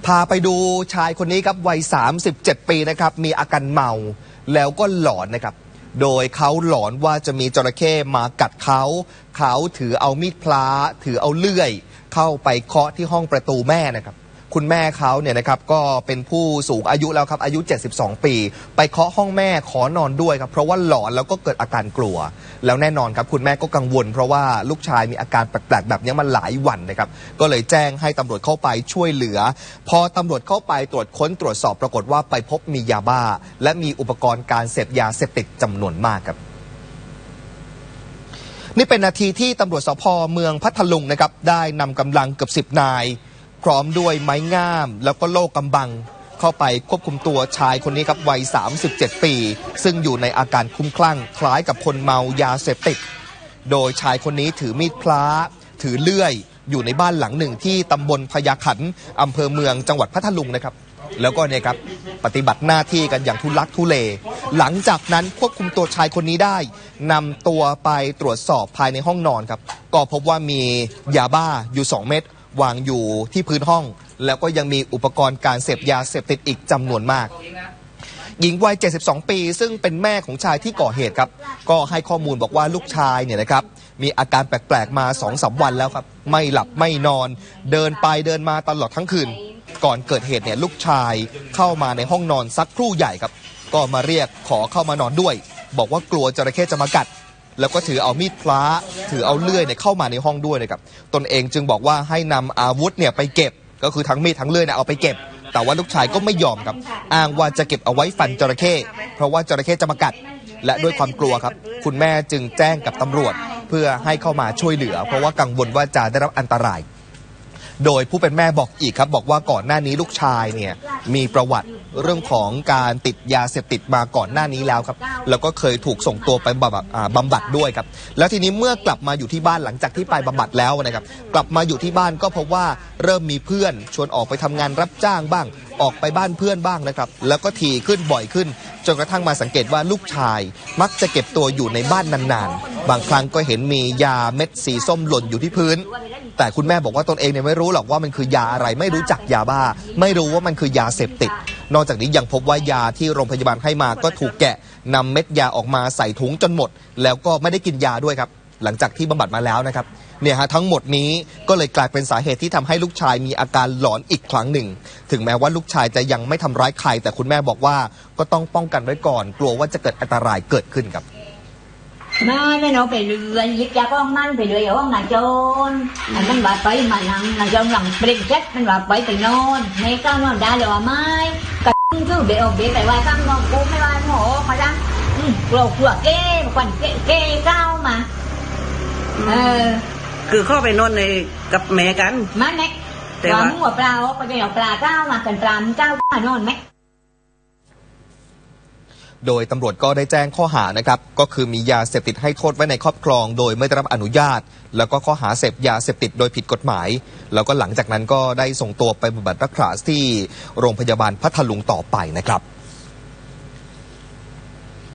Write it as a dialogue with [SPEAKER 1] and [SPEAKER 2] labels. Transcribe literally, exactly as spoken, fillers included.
[SPEAKER 1] าไปดูชายคนนี้ครับวัยสามสิบเจ็ดปีนะครับมีอาการเมาแล้วก็หลอนนะครับโดยเขาหลอนว่าจะมีจระเข้มากัดเขาเขาถือเอามีดพลาถือเอาเลื่อยเข้าไปเคาะที่ห้องประตูแม่นะครับคุณแม่เขาเนี่ยนะครับก็เป็นผู้สูงอายุแล้วครับอายุเจ็ดสิบสองปีไปเคาะห้องแม่ขอนอนด้วยครับเพราะว่าหลอนแล้วก็เกิดอาการกลัวแล้วแน่นอนครับคุณแม่ก็กังวลเพราะว่าลูกชายมีอาการแปลกๆแบบนี้มาหลายวันนะครับก็เลยแจ้งให้ตำรวจเข้าไปช่วยเหลือพอตำรวจเข้าไปตรวจค้นตรวจสอบปรากฏว่าไปพบมียาบ้าและมีอุปกรณ์การเสพยาเสพติดจำนวนมากครับนี่เป็นนาทีที่ตำรวจสภ.เมืองพัทลุงนะครับได้นำกำลังเกือบสิบนายพร้อมด้วยไม้งามแล้วก็โล่กำบังเข้าไปควบคุมตัวชายคนนี้ครับวัยสามสิบเจ็ดปีซึ่งอยู่ในอาการคลุ้มคลั่งคล้ายกับคนเมายาเสพติดโดยชายคนนี้ถือมีดพล้าถือเลื่อยอยู่ในบ้านหลังหนึ่งที่ตำบลพญาขันอำเภอเมืองจังหวัดพัทลุงนะครับแล้วก็เนี่ยครับปฏิบัติหน้าที่กันอย่างทุลักทุเลหลังจากนั้นควบคุมตัวชายคนนี้ได้นำตัวไปตรวจสอบภายในห้องนอนครับก็พบว่ามียาบ้าอยู่สองเม็ดวางอยู่ที่พื้นห้องแล้วก็ยังมีอุปกรณ์การเสพยาเสพติดอีกจำนวนมากหญิงวัยเจ็ดสิบสองปีซึ่งเป็นแม่ของชายที่ก่อเหตุครับก็ให้ข้อมูลบอกว่าลูกชายเนี่ยนะครับมีอาการแปลกๆมา สองสาม วันแล้วครับไม่หลับไม่นอนเดินไปเดินมาตลอดทั้งคืนก่อนเกิดเหตุเนี่ยลูกชายเข้ามาในห้องนอนสักครู่ใหญ่ครับก็มาเรียกขอเข้ามานอนด้วยบอกว่ากลัวจระเข้จะมากัดแล้วก็ถือเอามีดพล้าถือเอาเลื่อยเนี่ยเข้ามาในห้องด้วยนะครับตนเองจึงบอกว่าให้นำอาวุธเนี่ยไปเก็บก็คือทั้งมีดทั้งเลื่อยเนี่ยเอาไปเก็บแต่ว่าลูกชายก็ไม่ยอมครับอ้างว่าจะเก็บเอาไว้ฟันจระเข้เพราะว่าจระเข้จะมากัดและด้วยความกลัวครับคุณแม่จึงแจ้งกับตำรวจเพื่อให้เข้ามาช่วยเหลือเพราะว่ากังวลว่าจะได้รับอันตรายโดยผู้เป็นแม่บอกอีกครับบอกว่าก่อนหน้านี้ลูกชายเนี่ยมีประวัติเรื่องของการติดยาเสพติดมาก่อนหน้านี้แล้วครับแล้วก็เคยถูกส่งตัวไปบำบัดบำบัดด้วยครับแล้วทีนี้เมื่อกลับมาอยู่ที่บ้านหลังจากที่ไปบำบัดแล้วนะครับกลับมาอยู่ที่บ้านก็พบว่าเริ่มมีเพื่อนชวนออกไปทำงานรับจ้างบ้างออกไปบ้านเพื่อนบ้างนะครับแล้วก็ถี่ขึ้นบ่อยขึ้นจนกระทั่งมาสังเกตว่าลูกชายมักจะเก็บตัวอยู่ในบ้านนานๆบางครั้งก็เห็นมียาเม็ดสีส้มหล่นอยู่ที่พื้นแต่คุณแม่บอกว่าตนเองเนี่ยไม่รู้หรอกว่ามันคือยาอะไรไม่รู้จักยาบ้าไม่รู้ว่ามันคือยาเสพติดนอกจากนี้ยังพบว่ายาที่โรงพยาบาลให้มาก็ถูกแกะนำเม็ดยาออกมาใส่ถุงจนหมดแล้วก็ไม่ได้กินยาด้วยครับหลังจากที่บำบัดมาแล้วนะครับเนี่ยฮะทั้งหมดนี้ก็เลยกลายเป็นสาเหตุที่ทำให้ลูกชายมีอาการหลอนอีกครั้งหนึ่งถึงแม้ว่าลูกชายจะยังไม่ทำร้ายใครแต่คุณแม่บอกว่าก็ต้องป้องกันไว้ก่อนกลัวว่าจะเกิดอันตรายเกิดขึ้นครับ
[SPEAKER 2] มาไม่น้องไปเรื่อยยิบยาก้องมันไปเรื่อยห้องนายโจนอันมันว่าไปมันหลังนายโจนหลังเปลี่ยนเช็ดมันว่าไปไปนอนในก้าวนอนได้หรือว่าไม่กับคือเบลเบลแต่ว่าก้าวนอนกูไม่ว่าหมอมาดังกลัวกลัวเก้ขวัญเก้เก้ก้าวมาเออ
[SPEAKER 3] คือเข้าไปนอนในกับแม่กัน
[SPEAKER 2] มาเน็กแต่ว่าหัวปลาไปเดี๋ยวปลาก้าวมากันปลาก้าวมานอนไหม
[SPEAKER 1] โดยตำรวจก็ได้แจ้งข้อหานะครับก็คือมียาเสพติดให้โทษไว้ในครอบครองโดยไม่ได้รับอนุญาตแล้วก็ข้อหาเสพยาเสพติดโดยผิดกฎหมายแล้วก็หลังจากนั้นก็ได้ส่งตัวไปบำบัดรักษาที่โรงพยาบาลพัทลุงต่อไปนะครับ